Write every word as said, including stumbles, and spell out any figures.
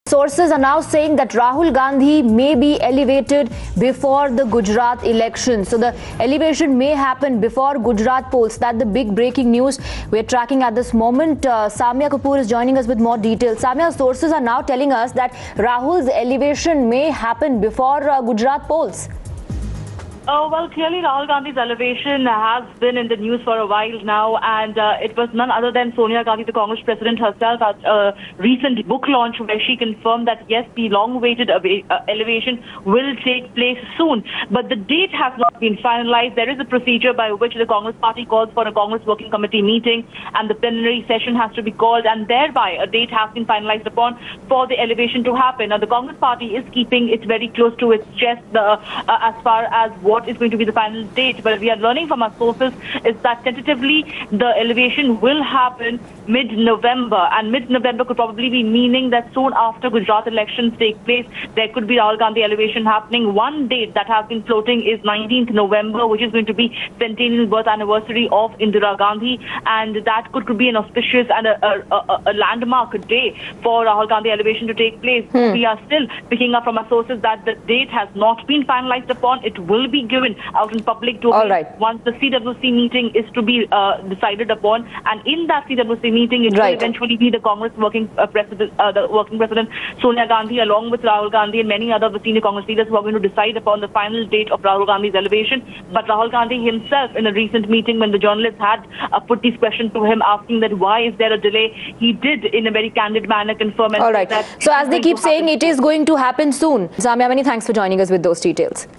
Sources are now saying that Rahul Gandhi may be elevated before the Gujarat election. So the elevation may happen before Gujarat polls. That's the big breaking news we're tracking at this moment. Uh, Samya Kapoor is joining us with more details. Samya, sources are now telling us that Rahul's elevation may happen before uh, Gujarat polls. Oh, well, clearly Rahul Gandhi's elevation has been in the news for a while now, and uh, it was none other than Sonia Gandhi, the Congress president herself, at a recent book launch where she confirmed that, yes, the long-awaited uh, elevation will take place soon. But the date has not been finalized. There is a procedure by which the Congress party calls for a Congress working committee meeting, and the plenary session has to be called, and thereby a date has been finalized upon for the elevation to happen. Now, the Congress party is keeping it very close to its chest the, uh, as far as what is going to be the final date, but we are learning from our sources is that tentatively the elevation will happen mid-November, and mid-November could probably be meaning that soon after Gujarat elections take place, there could be Rahul Gandhi elevation happening. One date that has been floating is nineteenth November, which is going to be centennial birth anniversary of Indira Gandhi, and that could, could be an auspicious and a, a, a, a landmark day for Rahul Gandhi elevation to take place. Hmm. We are still picking up from our sources that the date has not been finalized upon. It will be given out in public domain All right. once the C W C meeting is to be uh, decided upon, and in that C W C meeting it right. will eventually be the Congress working uh, president, uh, the working president Sonia Gandhi, along with Rahul Gandhi and many other senior Congress leaders, who are going to decide upon the final date of Rahul Gandhi's elevation. But Rahul Gandhi himself, in a recent meeting when the journalists had uh, put these questions to him, asking that why is there a delay, he did in a very candid manner confirm and All right. that so as they keep saying, it is going to happen soon. Samya, many thanks for joining us with those details.